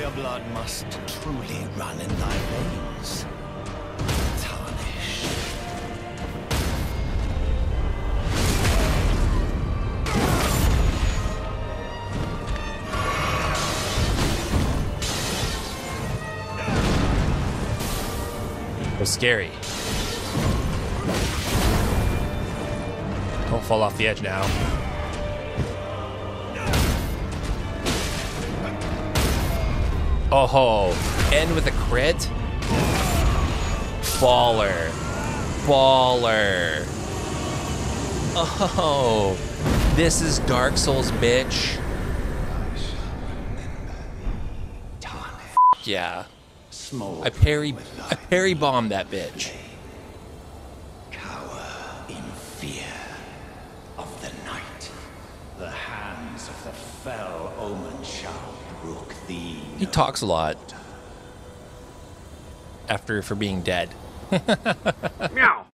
Fire blood must truly run in thy veins. Tarnish. Was scary. Don't fall off the edge now. Oh, end with a crit? Baller. Baller. Oh, this is Dark Souls, bitch. Yeah. I parry bombed that bitch. Cower in fear of the night. The hands of the fell omen shall brook thee. He talks a lot for being dead. Meow.